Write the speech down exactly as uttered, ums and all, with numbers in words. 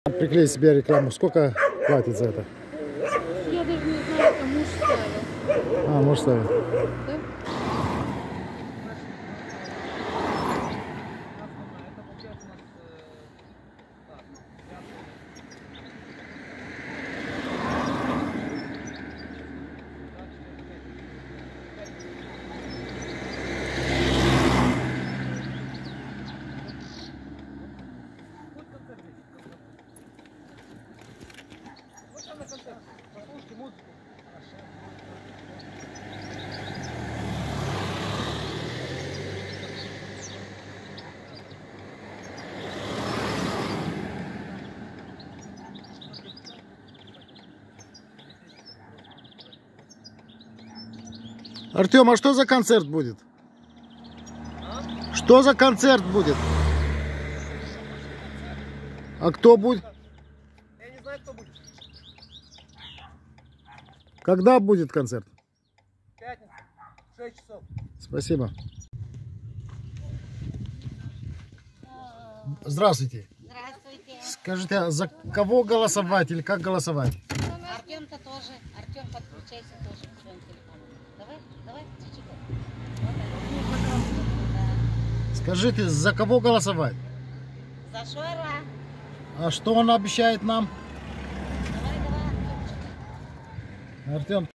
Приклей себе рекламу. Сколько платит за это? Я даже не знаю, это муж ставил. А, муж ставит. Да? Послушайте музыку. Артем, а что за концерт будет? А? Что за концерт будет? А кто будет? Я не знаю, кто будет. Когда будет концерт? Пятница, шесть часов. Спасибо. Здравствуйте. Здравствуйте. Скажите, а за кого голосовать или как голосовать? Артем-то тоже. Артем, подключайся тоже к своему телефону. Давай, давай, чуть-чуть. Скажите, за кого голосовать? За Шойра. А что он обещает нам? Давай, давай, Артемчик. Артем.